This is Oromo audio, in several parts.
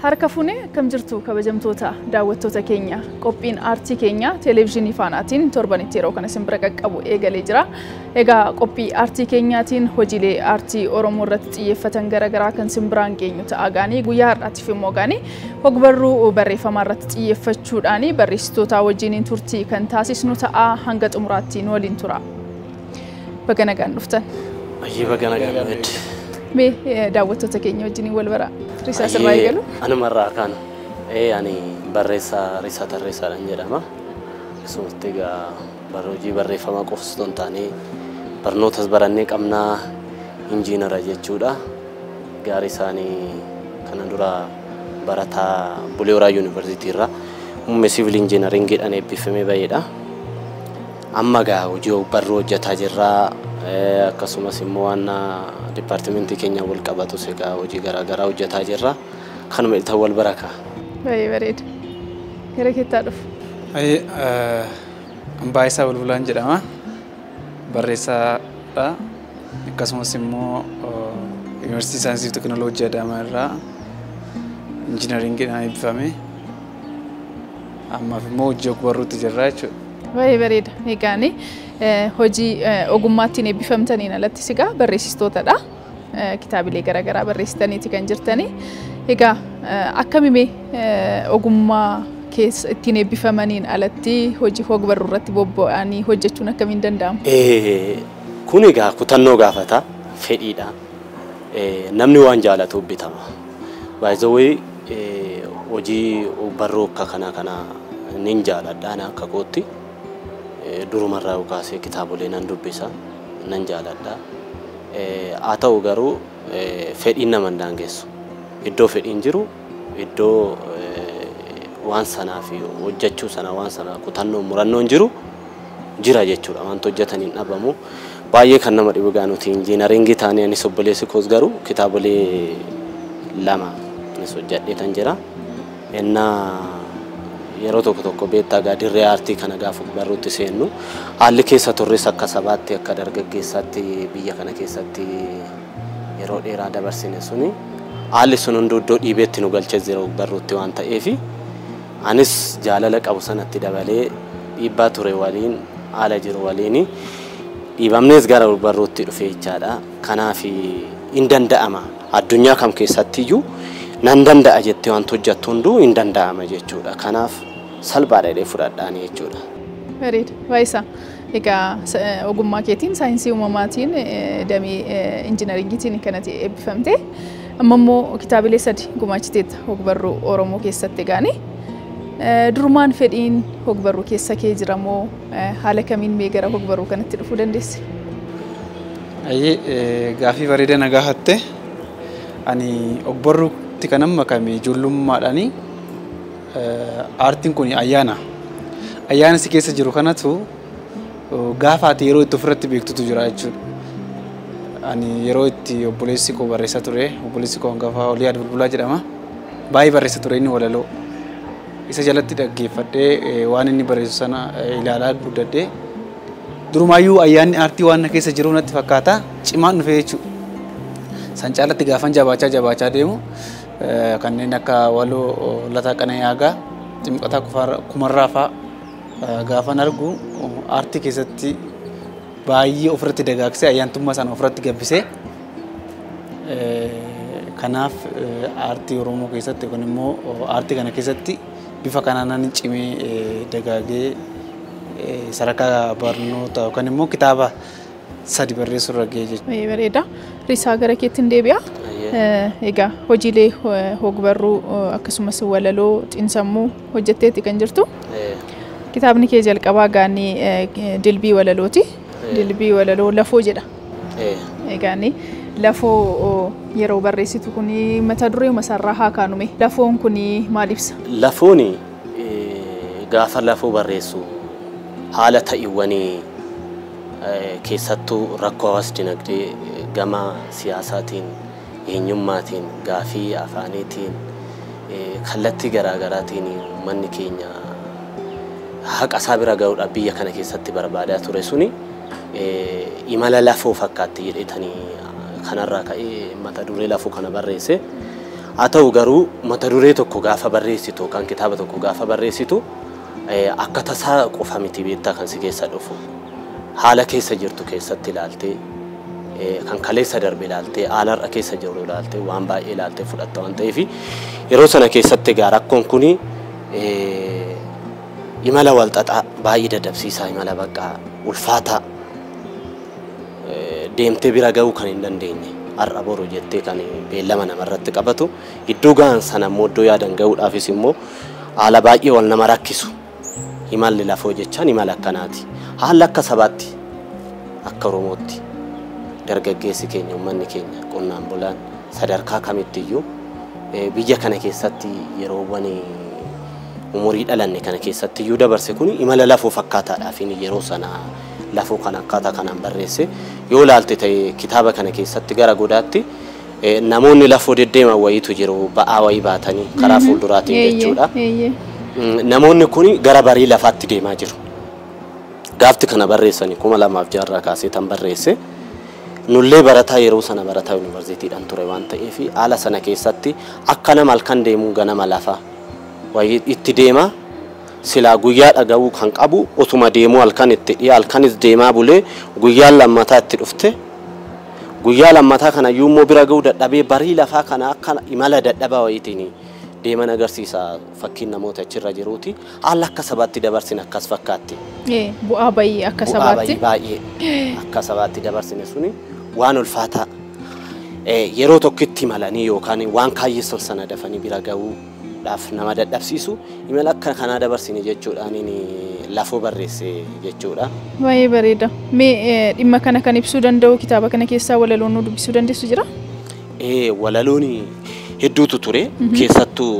Harka fuunee akkam jirtu kabajamtoota daawwattoota keenya qophiin aartii keenya televiizyinii faanaatiin torbanitti yeroo kana isin bira qaqqabu eegalee jira. Egaa qophii aartii keenyaatiin hojiilee aartii Oromoo irratti xiyyeeffatan garaagaraa kan isin biraan geenyu ta'a gaanii guyyaa har'aatiif immoo gaanii ogbarruu barreeffamaa irratti xiyyeeffachuudhaan barreessitoota wajjiniin turtii kan taasisnu ta'a hanga xumuraatti nu waliin tura. Baga nagaan dhuftan. Ayyee baga nagaan dhufte. Mee daawwattoota keenya wajjiniin wal bara. Risa sirraa eegalu. Anumarraa kan ani barreessaa Risaa Tarreessaadhaan jedhama. Akkasumas egaa hojii barreeffamaa qofa osoo hin taane barnootas barannee qabnaa injiinara jechuudha. Gaarii isaanii kana dura barataa Bulee Horaa Yuunivarsiitii irraa muummee siivil injiinaringiidhaan eebbifamee baheedha. Amma egaa hojii barruu hojjetaa jirra. Akkasumas immoo waan dipaartimentii keenya wal qabatu egaa hojii garaagaraa hojjetaa jirra. Kanuma ilta wal baraka. Baay'ee bareeda. Gara keettaa dhufu. Ambaayisaa Bulbulaan jedhama. Barreessaadha. Akkasumas immoo Yuunivarsiitii Saayinsii fi Teekinooloojii Adaamaa irraa injiinaringiidhaan eebbifame. Ammaaf immoo hojii ogbarruutti jirra jechuudha. Baay'ee bareeda. Egaani hojii ogummaattiin eebbifamtaniin alatti sigaa barreessitootadha. Kitaabilee garaagaraa barreessitaniiti kan jirtani. Egaa akkamii ogummaa keessa ittiin eebbifamaniin alatti hojii ogbarruu irratti bobba'anii hojjechuun akkamiin danda'ama? Kun egaa kutannoo gaafata fedhiidha. Namni waan jaalatu bitama. Baay'ee hojii ogbarruu akka kana nin jaaladha akka kootti. Durumarraa kaasee kitaabolee nan dubbisa nan jaaladha. Haa ta'u garuu fedhiin nama hin daangessu. Iddoo fedhiin jiru iddoo waan sanaa fi hojjechuu sana waan sana kutannoon murannoon jiru jira jechuudha. Wanta hojjetaniin dhabamu baay'ee kan nama dhibu gaanuti injiinaringii taanee anis obboleessi koos garuu kitaabolee 2 anis hojjedhee tan jira. Yeroo tokko beektaa dirree aartii kana gaafa barruutti seennu haalli keessa turres akka sabaatti akka dargaggeessaatti biyya kana keessatti yeroo dheeraa dabarsine suni haalli sun hunduu iddoo dhiibeetti nu galchee jira barruutti waan ta'eef anis jaalala qabu sanatti dabalee dhiibbaa ture waliin haala jiru waliin dhiibamnees gara barruutti dhufee jechaadha. Kanaaf hin danda'ama addunyaa kam keessattiyyuu nan danda'a jettee waan hojjettu hunduu hin danda'ama jechuudha. Kanaaf salphaadha jedhee fudhadhaan jechuudha. Bareeda. Baay'isaa. Egaa ogummaa keetiin saayinsii uumamaatiin damee injiinaringiitiin kanatti eebbifamte. Amma immoo kitaabilee 3 gumaachiteetta ogbarruu Oromoo keessatti egaani. Durumaan fedhiin ogbarruu keessa kee jira moo haala kamiin mee gara ogbarruu kanatti dhufuu dandeesse? Gaafii bareeda na gaafatte. Ani ogbarruu kan amma kami ijoollummaadhaani aartiin kun ayyaana si keessa jiru kanatu gaafa ati yeroo itti ofirratti beektutu jira jechuudha. Ani yeroo itti obboleessi koo barreessaa ture obboleessi koo hangafa Oliyaad Bulbulaa jedhama. Baay'ee barreessaa ture inni walaloo isa jalatti dhaggeeffadhee waan inni barreessu sana ilaalaa guddadhee durumaayyuu ayyaanni aartii waan na keessa jiru natti fakkaata cimaan dhufee jechuudha. San caalatti gaafan jabaachaa deemu kanneen akka waloo Lataa Qanayaagaa Ximqataa Kumarraa fa'aa gaafan argu aartii keessatti baay'ee ofirratti dagaagsee ayyaantummaa sana ofirratti gabbisee kanaaf aartii Oromoo keessatti yookaan immoo aartii kana keessatti bifa kanaan cimee dagaagee sadarkaa barnoota yookaan immoo kitaaba 3 barreessuu irra ga'ee jechuudha. Bareeda. Risaa gara keettiin deebi'a. Egaa hojiilee ogbarruu akkasumas walaloo xiinsammuu hojjetteetti kan jirtu. Kitaabni kee jalqabaa gaanii dilbii walalooti. Dilbii walaloo lafoo jedha. Egaani lafoo yeroo barreessitu kuni mata duree masarraa haa kaanume. Lafoon kuni maal ibsa? Lafoon gaafa lafoo barreessu haala ta'iiwwanii keessattuu rakkoo hawaasa dinagdee gama siyaasaatiin eenyummaatiin gaafii afaaniitiin kallattii garaagaraatiin uummanni keenya haqa isaa bira ga'uudhaaf biyya kana keessatti barbaadaa ture suni imala lafoo fakkaatti jedhetanii kanarraa ka'ee mata duree lafoo kana barreesse haa ta'u garuu mata duree tokko gaafa barreessitu kan kitaaba tokko gaafa barreessitu akka tasaa qofa miti beektaa kan si keessa dhufu haala keessa jirtu keessatti ilaaltee kan kaleessa darbe ilaaltee haalarra keessa jiru ilaaltee waan baay'ee ilaaltee fudhatta waan ta'eef yeroo sana keessatti egaa rakkoon kuni imala walxaxaa baay'ee dadhabsiisaa imala bakka ulfaataa deemtee bira ga'uu kan hin dandeenye har'a boru jettee kan beellama namarratti qabatu iddoo ga'an sana immoo iddoo yaadan ga'uudhaafis immoo haala baay'ee wal nama rakkisu imalli lafoo jechaan imala akkanaati haala akka sabaatti akka Oromootti dargaggeessi keenya uummanni keenya qonnaan bulaan sadarkaa kamittiyyuu biyya kana keessatti yeroowwan umurii dhalanne kana keessatti iyyuu dabarse kun imala lafoo fakkaataadhaaf yeroo sana lafoo kan akkaataa kanaan barreesse yoo ilaalte ta'e kitaaba kana keessatti gara godaatti namoonni lafoo deddeeman wayiitu jiru ba'aa wayii baatanii karaa fuulduraatiin jechuudha. Namoonni kun gara barii lafaatti deemaa jiru. Gaafti kana barreessanii 2006 kaasee tan barreesse nullee barataa yeroo sana barataa yuunivarsiitiidhaan ture waan ta'eef haala sana keessatti akka nama halkan deemuu ganama lafa wayii itti deema silaa guyyaa dhaga'uu kan qabu osuma deemuu halkan itti dhiyaa halkanis deemaa bulee guyyaan lammataa itti dhufte guyyaa lammataa kana iyyuu immoo bira ga'uu dadhabee barii lafaa kana akka imala dadhabaa wayiitiin deeman agarsiisa fakkiin namoota achirra jiruuti haala akka sabaatti dabarsin akkas fakkaatti. Bu'aa baay'ee akka sabaatti. Baay'ee akka sabaatti dabarsine suni waan ulfaataa yeroo tokkitti malanii yookaan waan kaayessan sana dafanii bira ga'uudhaaf nama dadhabsiisu imala akka kanaa dabarsine jechuudhaan lafoo barreesse jechuudha. Baay'ee bareeda. Mee dhimma kana kan ibsuu danda'u kitaaba kana keessaa walaloon nu dubbisuu dandeessu jira? Walaloon hedduutu ture keessattuu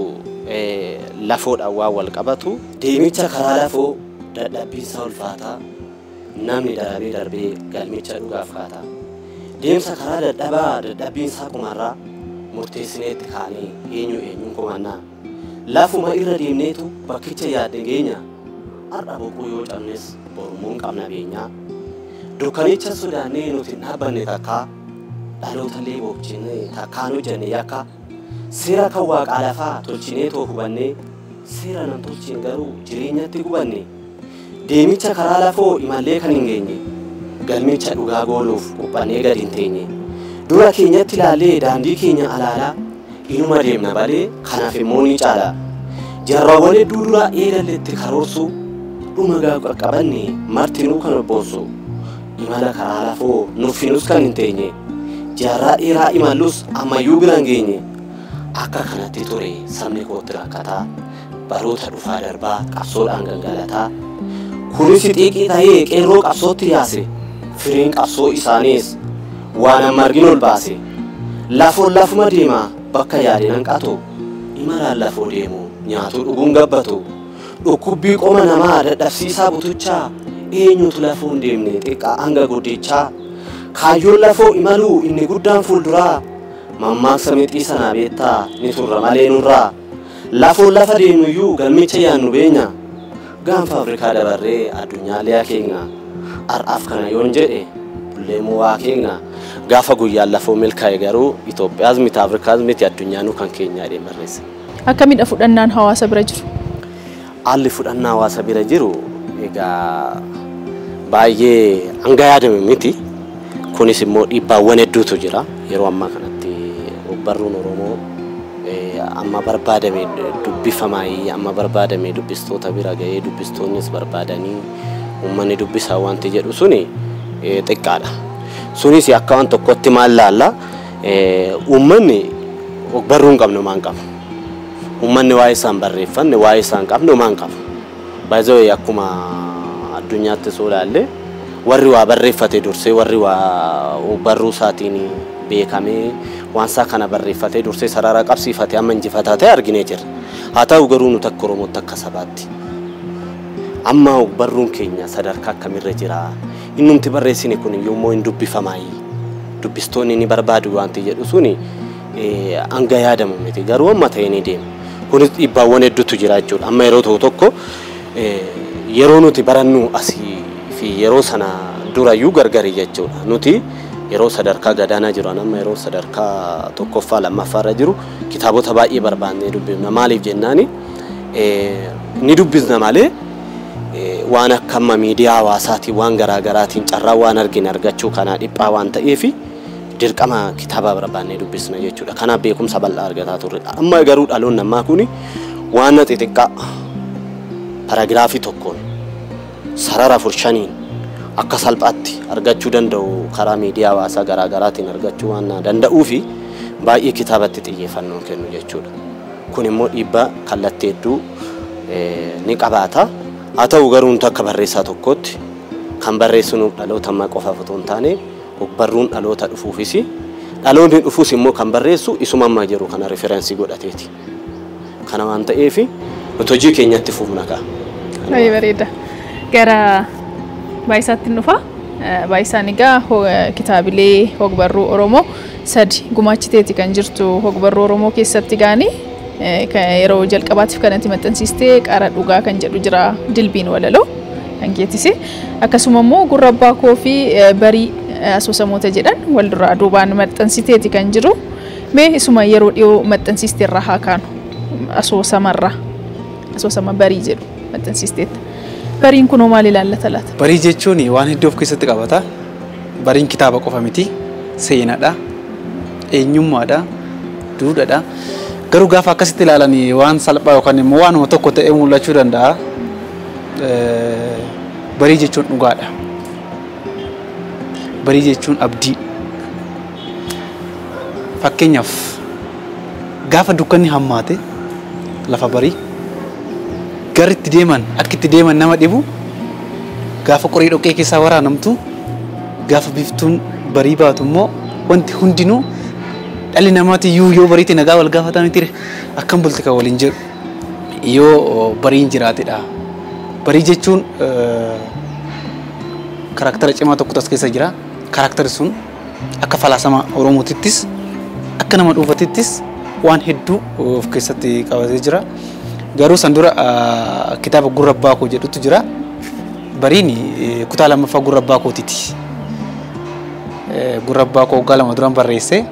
lafoodhaan waan wal qabatu deemicha karaa lafoo dadhabbiinsa ulfaataa namni darbee galmicha dhugaaf kaata deemsa karaa dadhabbiinsa kumarraa murteessineetti kaanee eenyuun komannaa lafuma irra deemneetu bakkicha yaadde geenya har'a boquu yoo cabnes borumuun qabna beenyaa dukkanicha sodaannee nuti dhaabbanne takkaa dhalootallee boobchinee takkaan hojjenne yakka seera kan waaqaa lafaa tolchinee too hubannee seera nan tolchine garuu jireenyatti gubanne deemicha karaa lafoo imallee kan hin geenye galmicha dhugaa gooluuf qophannee gadi hin teenye dura keenyatti ilaallee daandii keenya alaalaa inuma deemna balee kanaaf immoo ni caala jarrawwan hedduu dura eegalletti karoorsu dhuma gaafa qaqqabanne martinuu kan obboonsu imala karaa lafoo nuffinus kan hin teenye jaarraa dheeraa imallus ammayyuu bira hin geenye akka kanatti ture sabni kootti rakkataa baroota dhufaa darbaa qabsoodhaan gangalataa kunis xiiqii ta'ee qeerroo qabsootti yaase firiin qabsoo isaaniis waan amma argin ol baase lafoon lafuma deema bakka yaade nan qaatu imalaan lafoo deemu nyaatu dhuguun gabbatu dhukkubbii qoma namaa dadhabsiisaa butuchaa eenyutu lafoon deemne xiqqaa hanga guddichaa kaayyoon lafoo imaluu inni guddaan fuulduraa mammaaksa mixii sanaa beektaa ni turra malee nurraa lafoon lafa deemuyyuu galmicha yaannu beenya gaanfa Afrikaa dabarree addunyaalee keenya har'aaf kana yoon jedhe bulleemuu waa keenya gaafa guyyaan lafoo milkaa'e garuu Itoophiyaas miti Afrikaas miti addunyaanuu kan keenyaa jedhee barreesse. Akkamidha fudhannaan hawaasa bira jiru? Haalli fudhannaa hawaasa bira jiru egaa baay'ee hanga yaadame miti. Kunis immoo dhiibbaawwan hedduutu jira yeroo ammaa kanatti barruun Oromoo amma barbaadame dubbifamaayi amma barbaadame dubbistoota bira ga'ee dubbistoonnis barbaadanii uummanni dubbisaa wanti jedhu suni xiqqaadha. Sunis akka waan tokkotti maal laalla uummanni barruun qabnu maan qabu uummanni waa'ee isaan barreeffanne waa'ee isaan qabnu maan qabu baay'ee akkuma addunyaatti soo laalle warri waa barreeffate dursee warri waa barruu isaatiin beekamee waan isaa kana barreeffate dursee sarara qabsiifate amma injifataa ta'e arginee jirra. Haa ta'u garuu nuti akka Oromootti akka sabaatti amma barruun keenya sadarkaa akkamirra jira innumti barreessine kun yommuu hin dubbifamaayi dubbistoonni ni barbaadu wanti jedhu suni hanga yaadamu miti garuu amma ta'ee ni deema. Kunis dhiibbaawwan hedduutu jira jechuudha. Amma yeroo tokko yeroo nuti barannu asii fi yeroo sana durayyuu gargari jechuudha. Nuti yeroo sadarkaa gadaanaa jiru amma yeroo sadarkaa tokkoffaa lammaffaarra jiru kitaabota baay'ee barbaannee dubbifna. Maaliif jennaani ni dubbisna malee waan akka miidiyaa hawaasaatiin waan garaagaraatiin carraa waan argine argachuu kanaa dhiphaa waan ta'eef dirqama kitaaba barbaannee dubbisna jechuudha. Kanaaf beekumsa bal'aa argataa turre. Amma garuu dhaloonni ammaa kuni waan xixiqqaa paraagiraafii tokkoon sarara furshaniin akka salphaatti argachuu danda'u karaa miidiyaa hawaasaa garaagaraatiin argachuu waan danda'uu fi baay'ee kitaabatti xiyyeeffannoo kennu jechuudha. Kun immoo dhiibbaa kallattii hedduu ni qabaata. Haa ta'u garuu akka barreessaa tokkotti kan barreessinu dhaloota ammaa qofaaf otoo hin taane barruun dhaloota dhufuufis dhaloonni dhufuus immoo kan barreessu isuma ammaa jiru kana referensii godhateeti. Kana waan ta'eef nuti hojii keenyatti fufna ka'a. Baay'ee bareeda. Gara Baayisaatti nufa. Baayisaan egaa kitaabilee hogbarruu Oromoo sadi gumaachiteeti kan jirtu hogbarruu Oromoo keessatti gaanii yeroo jalqabaatiif kanatti maxxansiistee qara dhugaa kan jedhu jira dilbiin walaloo kan geetise akkasuma immoo gurra abbaa koo fi barii asoosamoota jedhan wal duraa duubaan maxxansiteeti kan jiru mee isuma yeroo dhiyoo maxxansiistee irraa haa kaanu asoosama barii jedhu maxxansiisteetta. Bariin kunoo maal ilaallata laata? Barii jechuun waan hedduu of keessatti qabata. Bariin kitaaba qofa miti, seenaadha, eenyummaadha, duudhaadha. Garuu gaafa akkasitti ilaalan waan salphaa yookaan immoo waanuma tokko ta'ee mul'achuu danda'a. Barii jechuun dhugaadha. Barii jechuun abdii. Fakkeenyaaf gaafa dukkanni hammaate lafa barii garri itti deeman akka itti deeman nama dhibu gaafa qorii dhoqqee keessaa waraanamtu gaafa biftuun barii baatu immoo wanti hundinuu dhalli namaati yoo bariitti nagaa wal gaafataa miti akkam bulti kan waliin jedhu yoo bariin jiraatedha. Barii jechuun karaktera cimaa tokko as keessa jira. Karakteri sun akka falaasama Oromootittis akka nama dhuunfatittis waan hedduu of keessatti qabatee jira. Garuu san dura kitaaba gurra abbaa koo jedhutu jira. Bariin kutaa lammaffaa gurra abbaa kootiiti. Gurra abbaa koo waggaa lama duraan barreesse.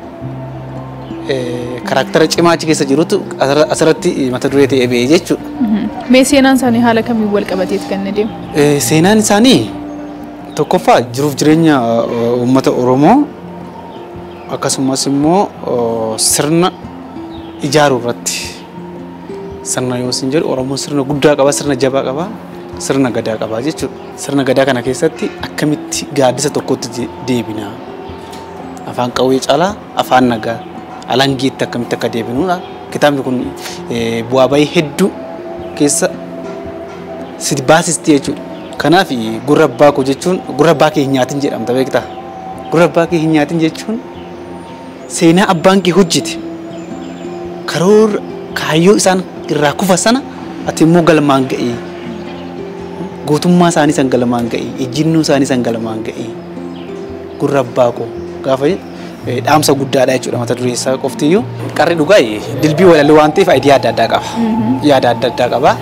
Karaktera cimaa achi keessa jirutu asirratti mata duree ta'ee ba'ee jechuudha. Mee seenaan isaanii haala kamiin wal qabateeti kan inni deemu? Seenaan isaanii tokkoffaa jiruuf jireenya uummata Oromoo akkasumas immoo sirna ijaaruu irratti. Sirna yoo isin jedhu Oromoon sirna guddaa qaba, sirna jabaa qaba, sirna gadaa qaba jechuudha. Sirna gadaa kana keessatti akkamitti gaaddisa tokkotti deebina? Afaan qawwee caalaa afaan nagaa alangeetti akkamitti akka deebinuudha. Kitaabni kun bu'aa bayii hedduu keessa si baasisti jechuudha. Kanaaf gurra abbaa koo jechuun gurra abbaa kee hin nyaatin jedhamta beektaa? Gurra abbaa kee hin nyaatin jechuun seenaa abbaan kee hojjete karoora kaayyoo isaan irraa kufa sana ati immoo galmaan ga'ee gootummaa isaanii san galmaan ga'ee ejjinnoo isaanii san galmaan ga'ee gurra abbaa koo gaafa dhaamsa guddaadha jechuudha mata duree isaa qoftiyyuu. Qarri dhugaa dilbii walaloo waan ta'eef ayidiyaa adda addaa qaba. Yaada adda addaa qaba.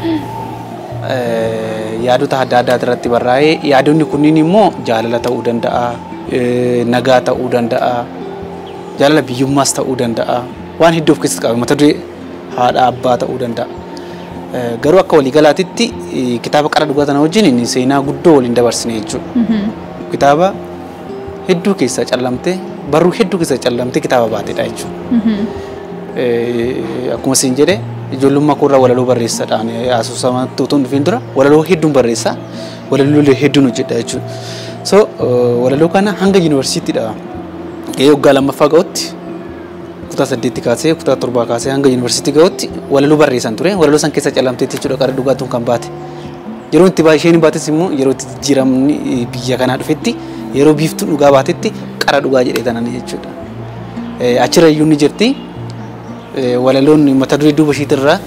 Yaadota adda addaa irratti barraa'ee yaadonni kunniin immoo jaalala ta'uu danda'a, nagaa ta'uu danda'a, jaalala biyyummaas ta'uu danda'a. Waan hedduu of keessatti qaba. Mata duree haadha abbaa ta'uu danda'a. Garuu akka waliigalaatitti kitaaba qara dhugaa kana wajjin seenaa guddoo waliin dabarsine jechuudha. Kitaaba hedduu keessa callamtee barruu hedduu keessa callamtee kitaaba baateedha jechuudha. Akkuma isin jedhe ijoollummaa koorraa walaloo barreessaadhaan asoosamatti otoo hin dhufiin dura walaloo hedduun barreessa, walaloo hedduun hojjedha jechuudha. So walaloo kana hanga yuunivarsiitiidha. Waggaa lammaffaa ga'utti kutaa 8 kaasee kutaa 7 kaasee hanga yuunivarsiitii ga'utti walaloo barreessan ture. Walaloo san keessa callamtee jechuudha qara dhugaatuun kan baate. Yeroo itti isheen baates immoo yeroo itti jijjiiramni biyya kanaa dhufetti yeroo biiftuun dhugaa baatetti qara dhugaa jedhee tanan jechuudha. Achirra iyyuu ni jirti. Walaloon mata duree duuba ishiitirraa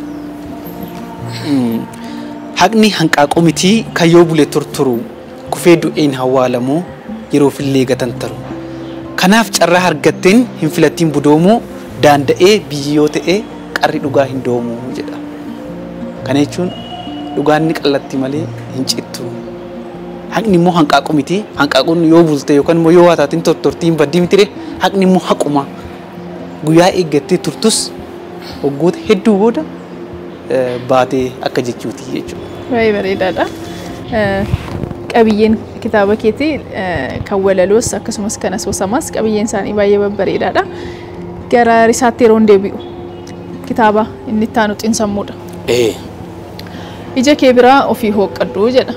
haqni hanqaaqoo mitii kayyoo bulee turturu kufee du'een hawwaalamoo yeroo fillee gatantaru. Kanaaf carraa argatteen hin filattiin budoomoo daanda'ee biyyoo ta'ee qarri dhugaa hin doomuu jedha. Kana jechuun dhugaan ni qallatti malee hin cittu. haqni immoo hanqaaqu miti. Hanqaaquun yoo bulte yookaan immoo yoo waataatiin tortortiin baddii miti haqni immoo haquma. Guyyaa eeggattee turtus waggoota hedduu booda baatee akka jechuuti jechuudha. Baay'ee bareedaadha. Qabiyyeen kitaaba keetii kan walaloos akkasumas kan asoosamaas qabiyyeen isaanii baay'ee babbareedaadha. Gara risaatti yeroo deebi'u kitaaba inni itti aanu xiinsammuudha. Ija kee biraa ofii hooqqadhu jedha.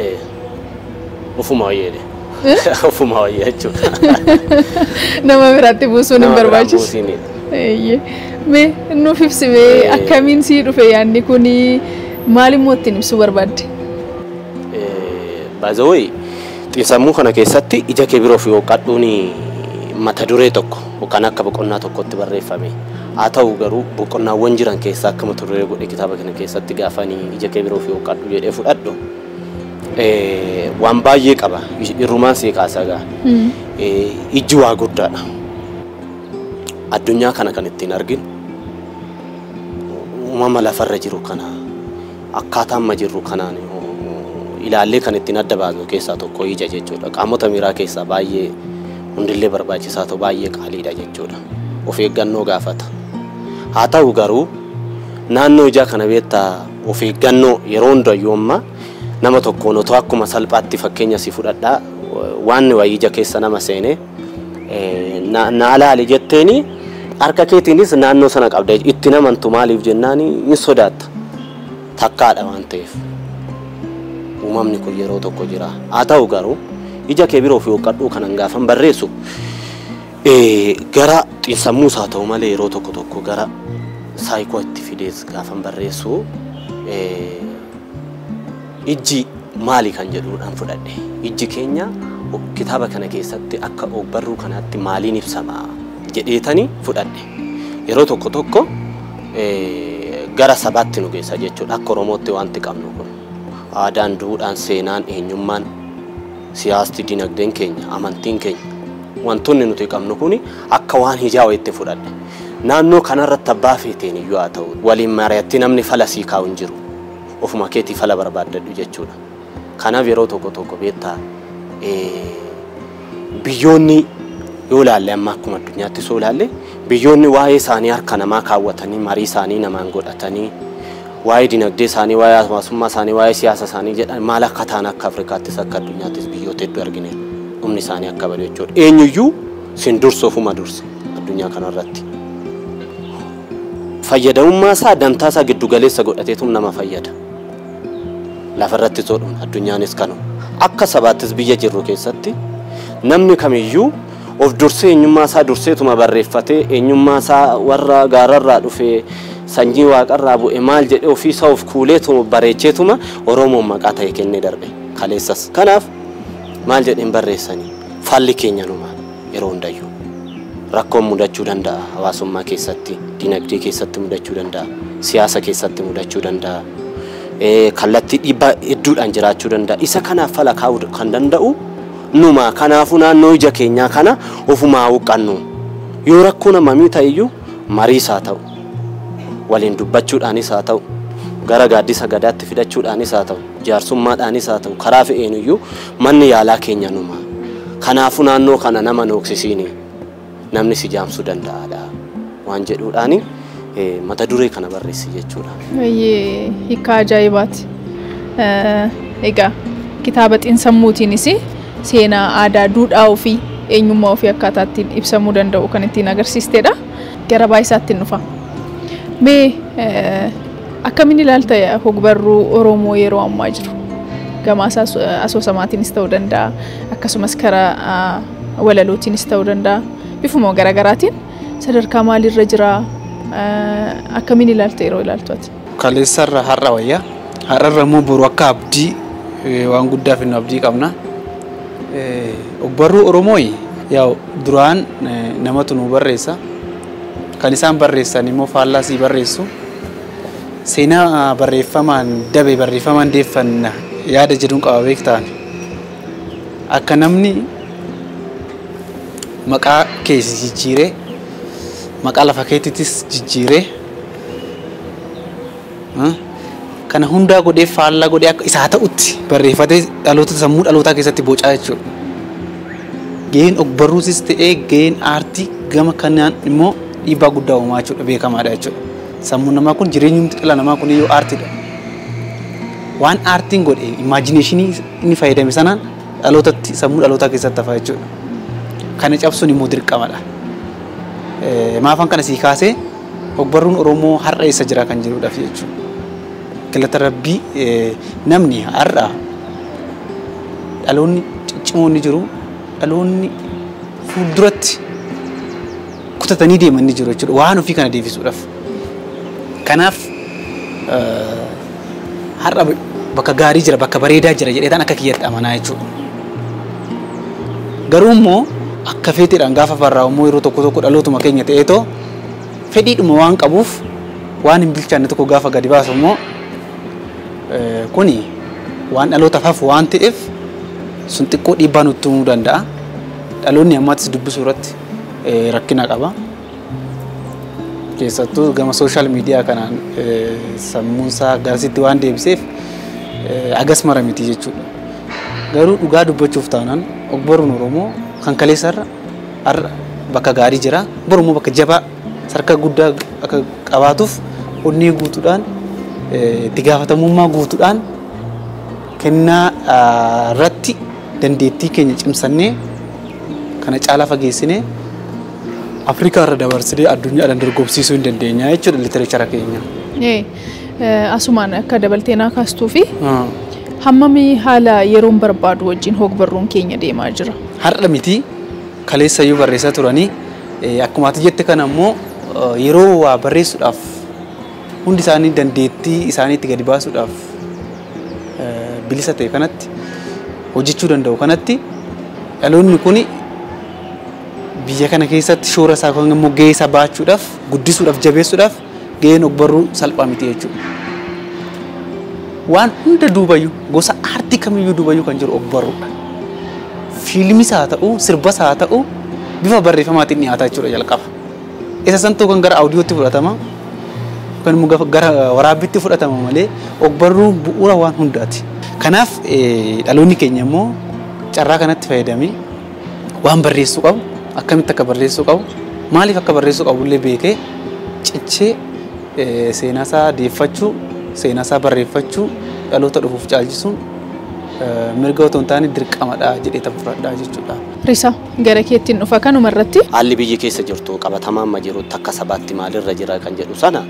Ofuma wayyeedhe. Ofuma wayyee jechuudha. Nama biraatti buusuun hin barbaachisu. Mee nuuf ibsimee akkamiin sii dhufe yaadni kun maalimmoo ittiin ibsuu barbaadde? Baay'ee xiinsammuu kana keessatti ija kee biroo ofii hooqqadhuun mata duree tokko yookaan akka boqonnaa tokkotti barreeffame. Haa ta'u garuu boqonnaawwan jiran keessaa akka mata duree godhe kitaaba kana keessatti gaafanii ija kee biroo ofii hooqqadhu jedhee fudhadhu. Waan baay'ee qaba. Irrumaan sii kaasaa gaa. Ijji waa guddaadha. Addunyaa kana kan ittiin arginu uumama lafarra jiru kana akkaataa amma jirru kanaan ilaallee kan ittiin adda baasu keessaa tokko ija jechuudha. Qaamota miiraa keessaa baay'ee hundillee barbaachisaa ta'u baay'ee qaaliidha jechuudha. Of eeggannoo gaafata. Haa ta'u garuu naannoo ijaa kana beektaa of eeggannoo yeroo hundayyuu amma nama tokkoon otoo akkuma salphaatti fakkeenya si fudhadhaa waan wayii ija keessa nama seenee na alaali jetteeni harka keetiinis naannoo sana qabda itti namantu maaliif jennaani hin sodaatta takkaadha waan ta'eef uumamni kun yeroo tokko jira. Haa ta'u garuu ija kee biroo fi hooqqadhuu kanan gaafan barreessu gara xiinsammuu isaa ta'u malee yeroo tokko gara saayikoo itti fidees gaafan barreessu ijji maali kan jedhuudhaan fudhadhe. Ijji keenya kitaaba kana keessatti akka ogbarruu kanaatti maaliin ibsama jedheetanii fudhadhe. Yeroo tokko gara sabaatti nu geessa jechuudha. Akka Oromootti wanti qabnu kun aadaan, duudhaan, seenaan, eenyummaan, siyaasti, dinagdeen keenya, amantiin keenya wantoonni nuti qabnu kun akka waan hijaa wayiitti fudhadhe. Naannoo kanarratti abbaa feeteen iyyuu haa ta'u waliin mari'atti namni fala sii kaa'u hin jiru. Ofuma keetii fala barbaadadhu jechuudha. Kanaaf yeroo tokko beektaa biyyoonni yoo ilaalle amma akkuma addunyaatti soo ilaalle biyyoonni waa'ee isaanii harka namaa kaawwatanii marii isaanii namaan godhatanii waa'ee dinagdee isaanii waa'ee hawaasummaa isaanii waa'ee siyaasa isaanii jedhan maal akka ta'an akka Afrikaattis akka addunyaattis biyyoota hedduu argine humni isaanii akka badu jechuudha. Eenyuyyuu sin dursu ofuma dursi addunyaa kanarratti. Fayyadamummaa isaa dantaa isaa giddu galeessa godhateetu nama fayyada. Lafarratti soodhuun addunyaanis kanu akka sabaattis biyya jirru keessatti namni kamiyyuu of dursee eenyummaa isaa durseetuma barreeffatee eenyummaa isaa warra gaararraa dhufee sanyii waaqarraa bu'e maal jedhee ofii isaa of kuuleetuma bareecheetuma Oromoon maqaa ta'e kennee darbe kaleessas. Kanaaf maal jedheen barreessanii falli keenya numa yeroo hundayyuu rakkoon mudachuu danda'a hawaasummaa keessatti, dinagdee keessatti mudachuu danda'a, siyaasa keessatti mudachuu danda'a. Kallattii dhiibbaa hedduudhaan jiraachuu danda'a. Isa kanaaf fala kaa'uu kan danda'u numa. Kanaafuu naannoo ija keenyaa kana ofumaa huqqannu. Yoo rakkoo namamii ta'eyyuu mariis haa ta'u, waliin dubbachuudhaanis haa ta'u, gara gaaddisa gadaatti fidachuudhaanis haa ta'u, jaarsummaadhaanis haa ta'u, karaa fe'eenuyyuu manni yaalaa keenya numa. Kanaafuu naannoo kana nama nooksisiini namni si jaamsuu danda'aadha waan jedhuudhaani. Mata duree kana barreessi jechuudha. Hiika ajaa'ibaati. Egaa kitaaba xiinsammuutiinis seenaa aadaa duudhaa ofii eenyummaa ofii akkaataa ittiin ibsamuu danda'u kan ittiin agarsiistedha. Gara baay'isaatti nufa. Mee akkamiin ilaalta hogbarruu Oromoo yeroo ammaa jiru? Gama asoosamaatiinis ta'uu danda'a akkasumas karaa walalootiinis ta'uu danda'a bifuma garaagaraatiin sadarkaa maalirra jira? Akkamiin ilaalta yeroo ilaaltuuti? Kaleessarra har'a wayyaa. Har'arra immoo boru akka abdii waan guddaaf inni abdii qabna. Ogbarruu Oromoo yaa duraan namatu nu barreessa. Kan isaan barreessan immoo faallaa sii barreessu. Seenaa barreeffamaan dabe barreeffamaan deeffanna yaada jedhuun qaba beektaan. Akka namni maqaa keessa jijjiiree maqaa lafa keetittis jijjiiree kana hundaa godhee faallaa godhee akka isaa ta'utti barreeffatee dhaloota sammuu dhalootaa keessatti bocaa jechuudha. Gaheen ogbarruusis ta'ee gaheen aartii gama kanaan immoo dhiibbaa guddaa uumaa jechuudha beekamaadha jechuudha. Sammuun namaa kun jireenyumti dhala namaa kun iyyuu aartiidha. Waan aartiin godhe imaajineeshinii inni fayyadame sanaan dhalootatti sammuu dhalootaa keessatti hafa jechuudha. Kana cabsuun immoo dirqamadha. Maafan kana sii kaasee ogbarruun Oromoo har'a eessa jira kan jiruudhaaf jechuudha. Galata Rabbii namni har'a dhaloonni ciccimoonni jiru dhaloonni fuulduratti kutatanii deeman ni jiru jechuudha. Waan ofii kana deebisuudhaaf. Kanaaf har'a bakka gaarii jira bakka bareedaa jira jedheetaan akka kiyyatti amanaa jechuudha. Garuu immoo akka feeteedhaan gaafa farraa immoo yeroo tokko tokko dhalootuma keenya ta'eetoo fedhiidhuma waan qabuuf waan hin bilchaanne tokko gaafa gadi baasu immoo kuni waan dhalootaaf hafu waan ta'eef sun xiqqoo dhiibbaa nutti uumuu danda'a. Dhaloonni ammaattis dubbisuu irratti rakkina qaba. Keessattuu gama sooshaal miidiyaa kanaan sammuunsaa garasitti waan deebiseef agas mara miti jechuudha. Garuu dhugaa dubbachuuf taanaan ogbarruun Oromoo kan kaleessarra har'a bakka gaarii jira. Boru immoo bakka jabaa sarka guddaa akka qabaatuuf onnee guutuudhaan itti gaafatamummaa guutuudhaan kennaa irratti dandeettii keenya cimsannee kana caalaa fageessinee Afrikaa irra dabarsinee addunyaadhaan dorgomsiisuu hin dandeenya jechuudha literaachara keenya. Asumaan akka dabalteenaa kaastuu fi hammamii haala yeroon barbaadu wajjin ogbarruun keenya deemaa jira. Har'a miti kaleessayyuu barreessaa turanii akkuma ati jette kana immoo yeroo waa barreessuudhaaf hundi isaanii dandeettii isaaniitti gadi baasuudhaaf bilisa ta'e kanatti hojjechuu danda'u kanatti dhaloonni kuni biyya kana keessatti shoora isaa kan immoo gahee isaa baachuudhaaf guddisuudhaaf jabeessuudhaaf gaheen ogbarruu salphaa miti jechuudha. Waan hunda duubayyuu gosa aartii kamiyyuu duubayyuu kan jiru ogbarruudha. Fiilmis haa ta'u sirbas haa ta'u bifa barreeffamaatiin dhiyaataa jechuudha jalqaba. Isa santuu kan gara audiyootti fudhatama kan immoo gara waraabbiitti fudhatama malee ogbarruun bu'uura waan hundaati. Kanaaf dhaloonni keenya immoo carraa kanatti fayyadamee waan barreessuu qabu akkamitti akka barreessuu qabu maaliif akka barreessuu qabu illee beekee cichee seenaasaa deeffachuu seenaasaa barreeffachuu dhaloota dhufuuf caalchisuun mirga otoo hin taane dirqamadha jedhee tan fudhadhaa jechuudha. Risaa gara keettiin dhufa kanuma irratti haalli biyyi keessa jirtu qabatamaa amma jirutti akka sabaatti maalirra jira kan jedhu sana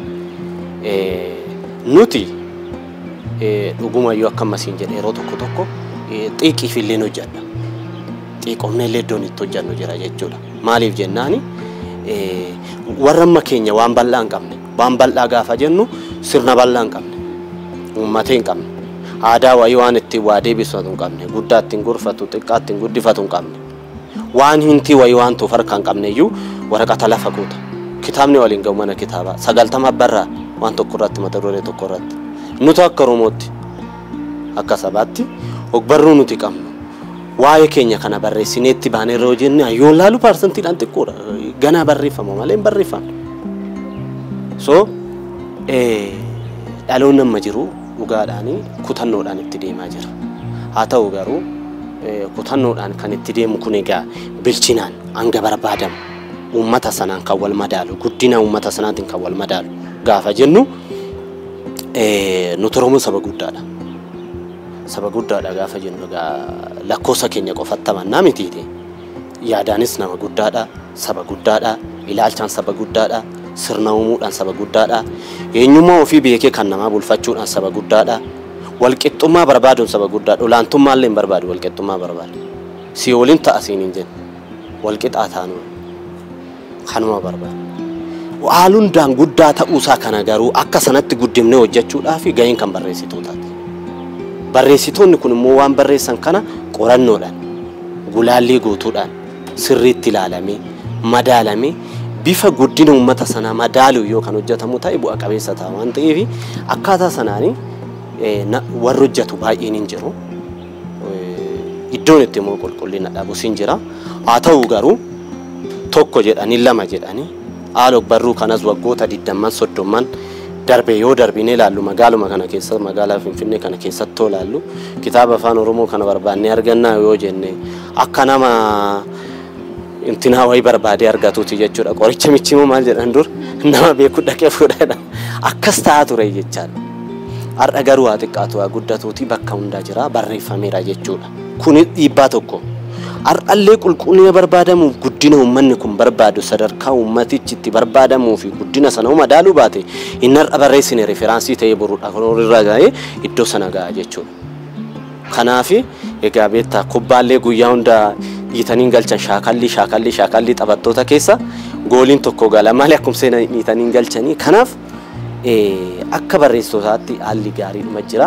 nuti dhugumayyuu akka ammasiin jedhe yeroo tokko tokko xiiqiif illee hojjedha. Xiiqomne illee iddoon itti hojjennu jira jechuudha. Maaliif jennaani warra amma keenya waan bal'aa hin qabne waan bal'aa gaafa jennu sirna bal'aa hin qabne uummatee hin qabne aadaa wayii waan ittiin waa deebisatu hin qabne guddaa ittiin gorfatu xiqqaa ittiin guddifatu hin qabne waan hintii wayii waan tuuf harka hin qabne iyyuu waraqata lafa guuta. Kitaabni waliin ga'u mana kitaabaa 90 barraa waan tokko irratti mata duree tokko irratti nuti akka Oromootti akka sabaatti ogbarruu nuti qabnu waa'ee keenya kana barreessineetti baanee yeroo jenne ayyoon laalu paarsantiidhaan xiqqoodha ganaa barreeffama malee hin barreeffamne. So dhaloonni amma jiru dhugaadhaan kutannoodhaan itti deemaa jira. Haa ta'u garuu kutannoodhaan kan itti deemu kun egaa bilchinaan hanga barbaadamu uummata sanaan kan wal madaalu guddina uummata sanaatiin kan wal madaalu gaafa jennu nuti Oromoo saba guddaadha. Saba guddaadha gaafa jennu lakkoofsa keenya qofatti amannaa mitiiti. Yaadaanis nama guddaadha, saba guddaadha, ilaalchaan saba guddaadha, sirna uumuudhaan saba guddaadha, eenyummaa ofii beekee kan namaa bulfachuudhaan saba guddaadha, walqixxummaa barbaaduun saba guddaadha, olaantummaa illee hin barbaadu walqixxummaa barbaadu. Si waliin ta'a siin hin jennu walqixaa taanu kanuma barbaadu. Haalundaan guddaa ta'uusaa kana garuu akka sanatti guddimnee hojjechuudhaaf gaheen kan barreessitootaati. Barreessitoonni kun immoo waan barreessan kana qorannoodhaan gulaallii guutuudhaan sirriitti ilaalamee madaalamee bifa guddina uummata sanaa madaaluu yoo kan hojjetamu ta'e bu'a qabeessa ta'a waan ta'eef akkaataa sanaanii warri hojjetu baay'een hin jiru. Iddoon itti immoo qulqullina dhabus hin jira. Haa ta'u garuu tokko jedhanii lama jedhanii haala ogbarruu kanas waggoota 20 30 darbee yoo darbinee ilaallu magaaluma kana keessa magaalaa Finfinnee kana keessatti ilaallu kitaaba afaan Oromoo kana barbaannee argannaa yoo jenne akka nama intinaa wayii barbaadee argatuuti jechuudha. Qoricha michimoo maal jedhan dur nama beeku dhaqee fuudhadha. Akkas ta'aa ture jechaadha. Har'a garuu haa xiqqaatu haa guddatuuti bakka hundaa jira barreeffameera jechuudha. Kuni dhiibbaa tokko. Har'allee qulqullina barbaadamuuf guddina uummanni kun barbaadu sadarkaa uummatichi itti barbaadamuu fi guddina sana madaaluu baate inni har'a barreessine referaansii ta'ee boruudhaaf irraa ga'ee iddoo sana ga'a jechuudha. Kanaaf egaa beektaa kubbaallee guyyaa hundaa dhiitaniin galchan shaakalli taphattoota keessa gooliin tokko gala malee akkuma seenaa dhiitaniin galchanii kanaaf akka barreessitootaatti haalli gaariidhuma jira.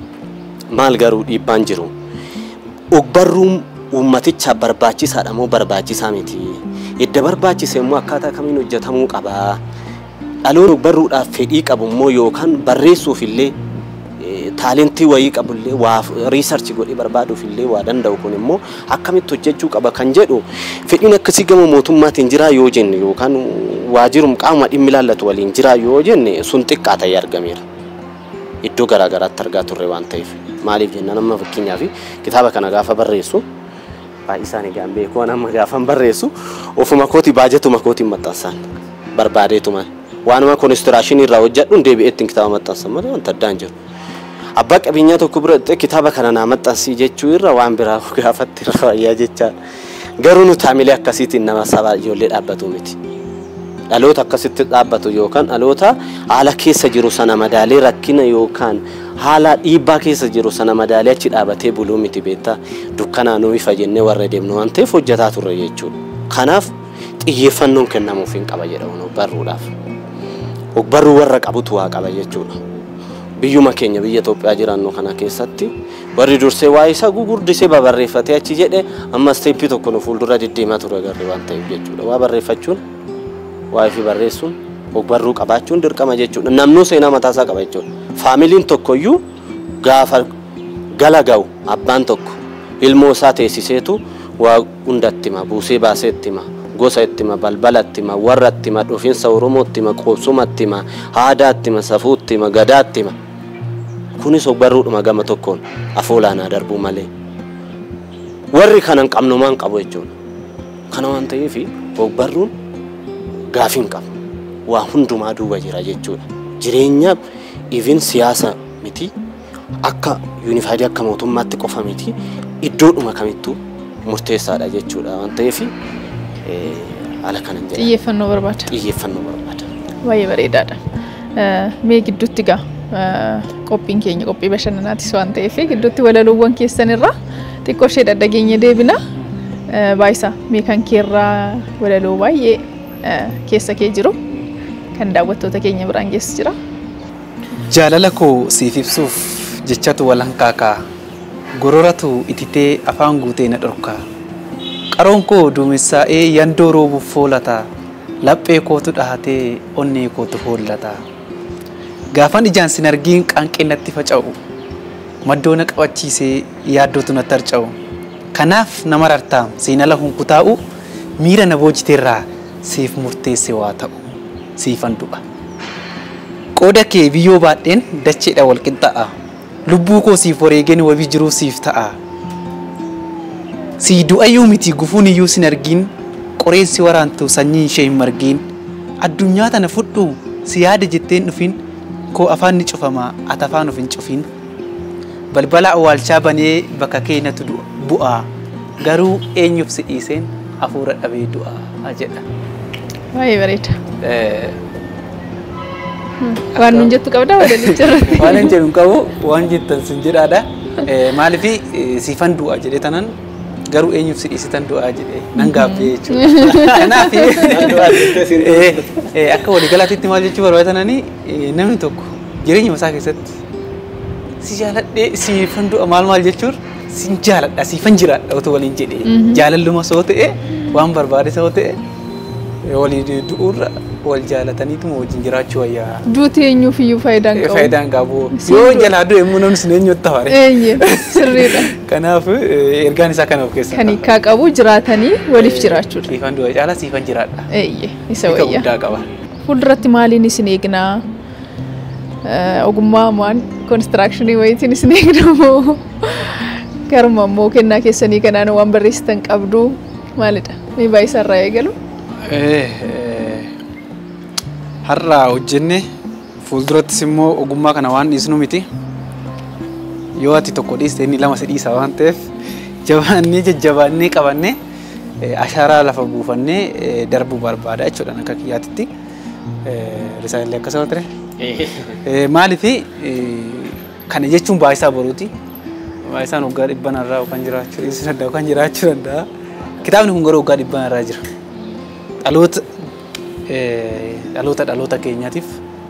Maal garuu dhiibbaan jiru ogbarruun ummaticha barbaachisaadha moo barbaachisaa miti? Edda barbaachise immoo akkaataa kamiin hojjetamuu qaba? Dhaloonni ogbarruudhaaf fedhii qabu immoo yookaan barreessuuf illee taalentii wayii qabullee waa riisarchi godhee barbaaduuf illee waa danda'u kun immoo akkamitti hojjechuu qaba kan jedhu fedhiin akkasii gama mootummaatiin jira yoo jenne yookaan waajirum qaama dhimmi ilaallatu waliin jira yoo jenne sun xiqqaa ta'ee argameera. Iddoo garaagaraatti argaa turre waan ta'eef maaliif jenna nama fakkeenyaaf kitaaba kana gaafa barreessu baay'isaan egaan beekuu nama gaafa barreessu ofuma kooti baajetuma kootiin maxxansan barbaadeetuma waanuma konistiraashinii irraa hojjedhu deebi'eetti kitaaba maxxansan malee wanta addaan jiru. Abbaa qabeenyaa tokko biratti kitaaba kana naa maxxansii jechuu irra waan biraa gaafatti irra wayyaa jecha garuu nu taamilee akkasiitiin nama sabaa ijoollee dhaabbatu miti. Dhaloota akkasitti dhaabbatu yookaan dhaloota haala keessa jiru sana madaalee rakkina yookaan haala dhiibbaa keessa jiru sana madaalee achi dhaabatee buluu miti beektaa dukkanaa nuyi fajjennee warra deemnu waan ta'eef hojjetaa turre jechuudha. Kanaaf xiyyeeffannoon kennamuuf hin qaba jedhamu barruudhaaf. Ogbarruu warra qabutu waa qaba jechuudha. Biyyuma keenya biyya Itoophiyaa jiraannu kana keessatti warri dursee waa isa gugurdisee babarreeffatee achi jedhe amma steepii tokko nu fuuldura deddeemaa ture garri waan ta'eef jechuudha. Waa barreeffachuun waa fi barreessuun ogbarruu qabaachuun dirqama jechuudha. Namnuu seenaa mataasaa qaba jechuudha. Faamiliin tokkoyyuu gaafa gala ga'u abbaan tokko ilmoo isaa teessiseetu waa hundatti hima buusee baasee itti hima gosa itti hima balbala itti hima warra itti hima dhufiinsa Oromoo itti hima qoobsuma itti hima aadaa itti hima safuu itti hima gadaa itti hima. Kunis ogbarruudhuma gama tokkoon afoolaanaa darbuu malee warri kanan qabnumaan qabu jechuudha. Kana waan ta'eef ogbarruun gaafiin qabu waa hundumaa duuba jira jechuudha. Jireenya even siyaasa miti akka yuunifaayidii akka mootummaatti qofa miti iddoodhuma kamittuu murteessaadha jechuudha waan ta'eef haala kanan jedha. Xiyyeeffannoo barbaada. Xiyyeeffannoo barbaada. Baay'ee bareedaadha. Mee gidduutti gaa qophiin keenya qophii bashannanaatis waan ta'eef gidduutti walaloowwan keessanirraa xiqqoo ishee dhadhageenya deebina. Baay'isaa mee kan keerraa walaloo baay'ee keessa kee jiru kan daawwattoota keenya biraan geessu jira. Jaalala koo siif ibsuuf jechatu walankaakaa gororatu ititee afaan guutee na dhorkaa qaroon koo duumessaa'ee yandoo roobuuf foolataa laphee kootu dhahatee onnee kootu hoollataa gaafan ijaan sin argiin qaanqeennatti faca'u maddoona qabachiisee yaaddootu natti harca'u kanaaf nama rartaam seenala hunkutaa'u miira na boojiteerraa siif murteesse waa ta'u siifan du'a. Qooda kee biyyoo baadheen dacheedha wal qixxaa'a lubbuu koo siif wareegeen wabii jiruu siif ta'a. Si du'ayyuu miti gufuun iyyuu sin argiin qoreensi waraantu sanyii ishee hin margiin addunyaa tana fudhu si yaada jetteen dhufin koo afaan ni cufama ati afaan of hin cufin balbala awwaalchaa banee bakka keenyatu bu'aa garuu eenyuuf si dhiiseen hafuura dhabee du'aa jedha. Baay'ee bareeda. Waan nun jettu qabda wadalicha. Waan hin jedhu qabu waan jettan sin jedhaadha. Maaliif siifan du'aa jedhee tanan garuu eenyuuf si dhiisitan du'aa jedhee nan gaaffee jechuudha. Kanaaf akka waliigalaatti maal jechuu barbaadanani namni tokko jireenya isaa keessatti si jaaladhee siifan du'a maal jechuun sin jaaladha siifan jiraadha otoo waliin jedhee jaalalluma soo ta'e waan barbaade soo ta'e walii du'uurra wal jaalataniituma wajjin jiraachuu wayyaa. Duuti eenyuuf iyyuu faayidaan qabu. Faayidaan qabu. Yoo jalaa du'e immoo namni sun eenyutti tawaare. Sirriidha. Kanaaf ergaan isaa kana of keessaa. Kan hiikaa qabu jiraatanii waliif jiraachuudha. Siifan du'a caalaa siifan jiraadha. Isa wayyaa. Guddaa qaba. Fuulduratti maaliin isin eegnaa? ogummaa maan constructionii wayitiin isin eegdamu karuma immoo kennaa keessanii kanaan waan barreessitan qabdu maalidha mee baay'isarraa eegalu har'a hojjenne fuuldurattis immoo ogummaa kana waan dhiisnu miti yoo ati tokko dhiiste inni lama sadii isaa waan ta'eef jabaannee jajjabaannee qabannee ashaaraa lafa buufannee darbuu barbaada jechuudha akka kiyyaatitti risaallee akkasuma ture. Maaliif kana jechuun baay'isaa boruuti. Baay'isaan waggaa dhibban irraa kan jiraachuu danda'a. Kitaabni kun garuu waggaa dhibban irraa jira. Dhaloota keenyaatiif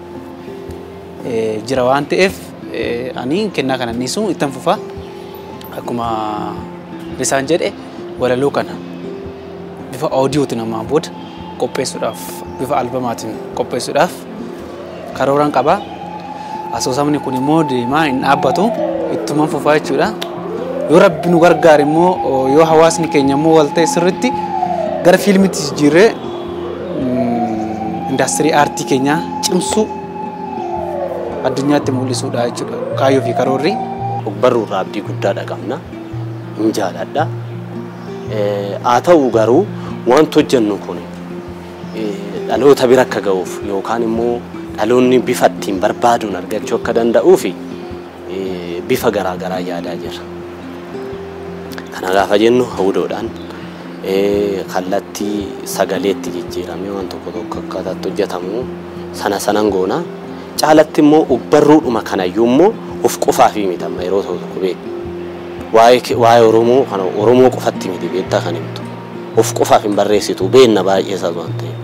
jira waan ta'eef ani kennaa kana dhiisuu ittiin fufa akkuma risaan jedhe walaloo kana bifa audiootiin ammaa booda qopheessuudhaaf bifa albamaatiin qopheessuudhaaf karooran qaba. Asoosamni kun immoo deemaa hin dhaabbatu ittuma fufaa jechuudha. Yoo rabbi nu gargaare immoo yoo hawaasni keenya immoo wal ta'e sirriitti gara fiilmiitti jijjiirree indaastirii aartii keenyaa cimsuu addunyaatti mul'isuudha jechuudha. Kaayyoo fi karoorri barruurraa abdii guddaadha qabna. Hin jaaladha. Haa ta'u garuu wanti hojjennu kun dhaloota bira akka ga'uuf yookaan immoo dhaloonni bifa ittiin barbaaduun argachuu akka danda'uuf bifa garaa garaa yaadaa jira. Kana gaafa jennu hawudoodhaan kallattii sagaleetti jijjiiramee waan tokko tokko akkaataatti hojjetamu sanan goona. Caalatti immoo barruudhuma kanayyuu immoo of qofaaf mitama yeroo tokko beeku. Waa'ee Oromoo qofatti miti beektaa kan himtu. Of qofaaf hin barreessitu beenna baay'ee isaa waan ta'eef.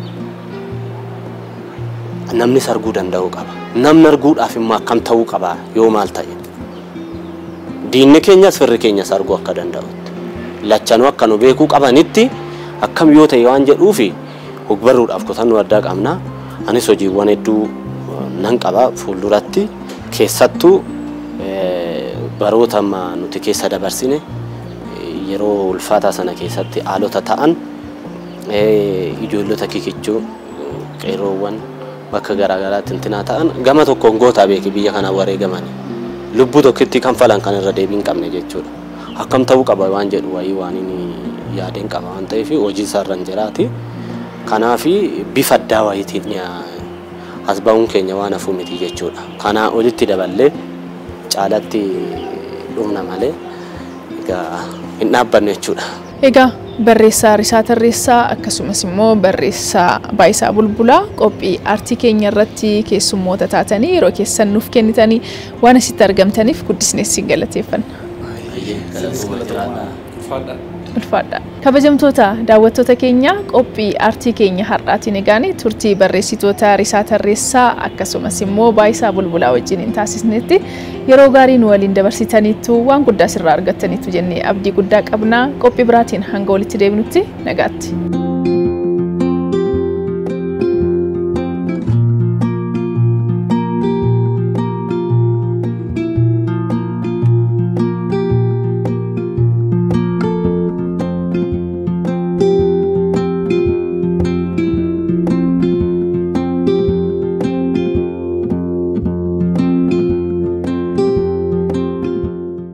Namni sarguu danda'uu qaba. Namni arguudhaaf immoo akkam ta'uu qaba yoo maal ta'e. Diinni keenyas firri keenya sarguu akka danda'utti. Lachanuu akka nu beekuu qabanitti akkam yoo ta'e waan jedhuufi barruudhaaf kutannoo addaa qabna. Anis hojiiwwan hedduu nan qaba fuulduratti keessattuu baroota nuti keessa dabarsine yeroo ulfaataa sana keessatti haalota ta'an ijoollota kikichuu qeerroowwan bakka garaagaraatti intinaa ta'an gama tokkoon gootaa beeki biyya kana wareegamanii lubbuu tokkitti kan falan kan irra deebiin qabne jechuudha. Akkam ta'uu qaba waan jedhu wayii waan inni yaadeen qaba waan ta'eef hojii isaarra hin jiraati. Kanaaf bifa addaa wayiitiin asbaa'uun keenya waan hafuu miti jechuudha. Kanaa olitti daballee caalatti dhumna malee egaa hin dhaabbanne jechuudha. Egaa barreessaa Risaa Tarreessaa akkasumas immoo barreessaa Baayisaa Bulbulaa qophii aartii keenya irratti keessummoota taatanii yeroo keessan nuuf kennitanii waan asitti argamtaniif guddisnee isin galateeffanna. Ulfaadha. Kabajamtoota daawwattoota keenya qophii aartii keenya har'aatiin egaanii turtii barreessitoota Risaa Tarreessaa akkasumas immoo Baayisaa Bulbulaa wajjin hin taasisnetti yeroo gaarii nu waliin dabarsitaniitu waan guddaa sirraa argattaniitu jennee abdii guddaa qabna. Qophii biraatiin hanga walitti deebinutti nagaatti.